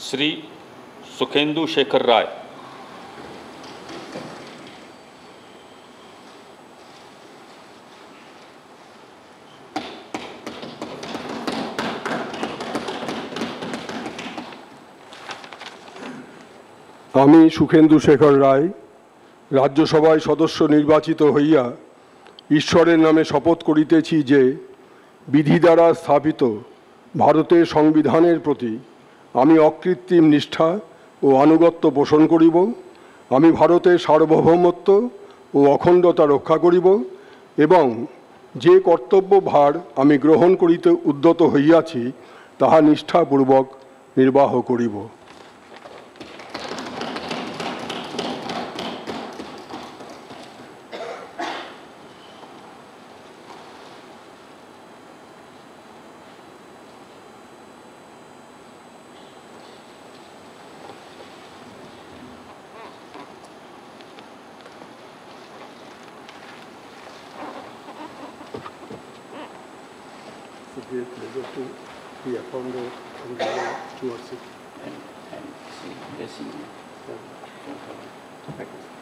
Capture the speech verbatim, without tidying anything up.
श्री सुखेंदु शेखर राय। আমি সুখেন্দু শেখর রায় রাজ্যসভায় সদস্য নির্বাচিত হইয়া ঈশ্বরের নামে শপথ করিতেছি যে বিধি দ্বারা স্থাপিত ভারতের সংবিধানের প্রতি আমি অকৃত্রিম নিষ্ঠা ও আনুগত্য পোষণ করিব। আমি ভারতের সার্বভৌমত্ব ও অখণ্ডতা রক্ষা করিব এবং যে কর্তব্য ভার আমি গ্রহণ করিতে উদ্যত হইয়াছি তাহা নিষ্ঠাপূর্বক নির্বাহ করিব। It's a great pleasure to be affirmed and towards it. And, and see, blessing you. Thank you.